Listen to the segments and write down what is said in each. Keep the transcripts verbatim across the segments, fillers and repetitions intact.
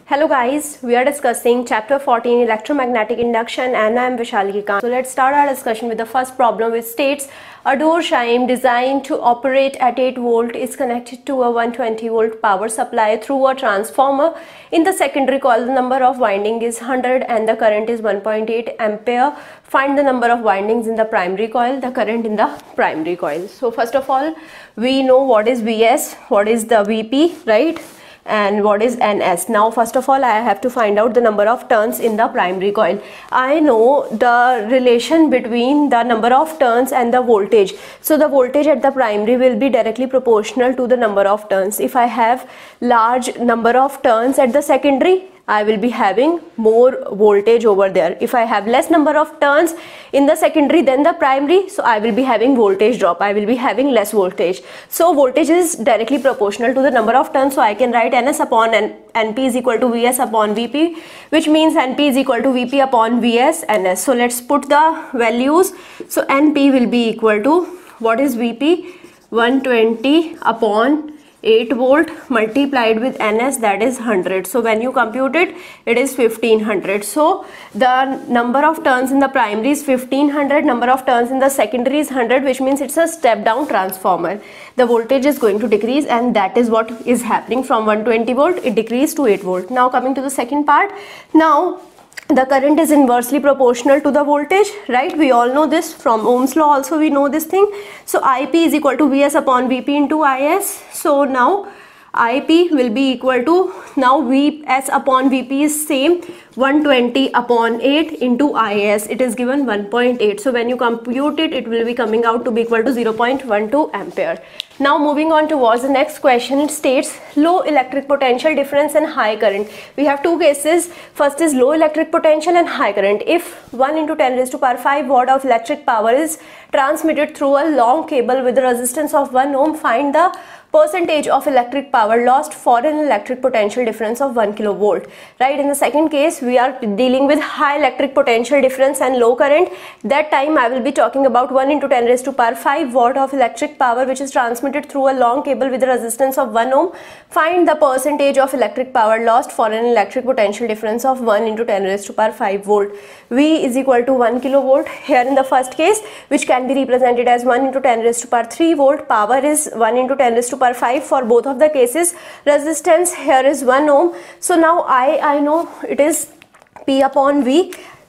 Hello guys, we are discussing chapter fourteen electromagnetic induction and I am Vishali Khan. So let's start our discussion with the first problem, which states a door chime designed to operate at eight volt is connected to a one hundred twenty volt power supply through a transformer. In the secondary coil, the number of winding is one hundred and the current is one point eight ampere. Find the number of windings in the primary coil, the current in the primary coil. So first of all, we know what is V S, what is the V P, right? And what is N S. Now first of all I have to find out the number of turns in the primary coil. I know the relation between the number of turns and the voltage. So the voltage at the primary will be directly proportional to the number of turns. If I have large number of turns at the secondary, I will be having more voltage over there. If I have less number of turns in the secondary than the primary, so I will be having voltage drop. I will be having less voltage. So voltage is directly proportional to the number of turns. So I can write N S upon N, NP is equal to V S upon V P, which means N P is equal to V P upon V S N S. So let's put the values. So N P will be equal to, what is V P? one hundred twenty upon eight volt multiplied with N S, that is one hundred. So when you compute it, it is fifteen hundred. So the number of turns in the primary is fifteen hundred, number of turns in the secondary is one hundred, which means it's a step down transformer. The voltage is going to decrease, and that is what is happening. From one hundred twenty volt it decreased to eight volt. Now coming to the second part. Now the current is inversely proportional to the voltage, right? We all know this from Ohm's law. Also we know this thing. So I P is equal to V S upon V P into I S. So now I P will be equal to, now V S upon V P is same, one hundred twenty upon eight into I S. It is given one point eight. So when you compute it, it will be coming out to be equal to zero point one two ampere. Now moving on towards the next question, it states low electric potential difference and high current. We have two cases. First is low electric potential and high current. If one into ten raised to power five watt of electric power is transmitted through a long cable with a resistance of one ohm, find the percentage of electric power lost for an electric potential difference of one kilovolt. Right, in the second case we are dealing with high electric potential difference and low current. That time I will be talking about one into ten raised to power five watt of electric power which is transmitted through a long cable with a resistance of one ohm. Find the percentage of electric power lost for an electric potential difference of one into ten raised to power five volt. V is equal to one kilovolt here in the first case, which can be represented as one into ten raised to power three volt. Power is one into ten raised to power five for both of the cases. Resistance here is one ohm. So now I I know it is P upon V.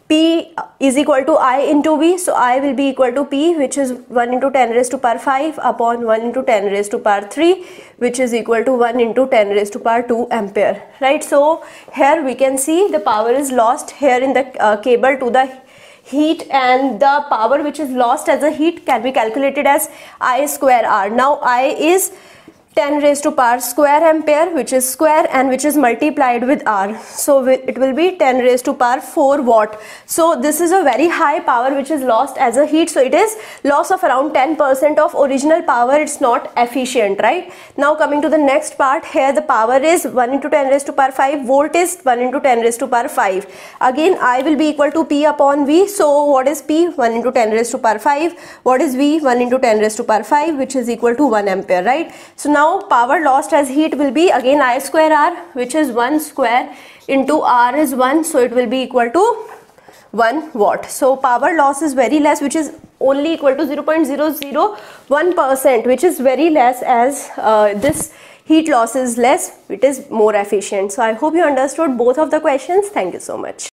P is equal to I into V. So I will be equal to P, which is one into ten raised to power five upon one into ten raised to power three, which is equal to one into ten raised to power two ampere. Right. So here we can see the power is lost here in the uh, cable to the heat, and the power which is lost as a heat can be calculated as I square R. Now I is ten raised to power square ampere, which is square and which is multiplied with R. So it will be ten raised to power four watt. So this is a very high power which is lost as a heat. So it is loss of around ten percent of original power. It's not efficient, right? Now coming to the next part, here the power is one into ten raised to power five, volt is one into ten raised to power five. Again I will be equal to P upon V. So what is P? one into ten raised to power five. What is V? one into ten raised to power five, which is equal to one ampere, right? So now power lost as heat will be again I square R, which is one square into R is one, so it will be equal to one watt. So power loss is very less, which is only equal to zero point zero zero one percent, which is very less, as uh, this heat loss is less, it is more efficient. So I hope you understood both of the questions. Thank you so much.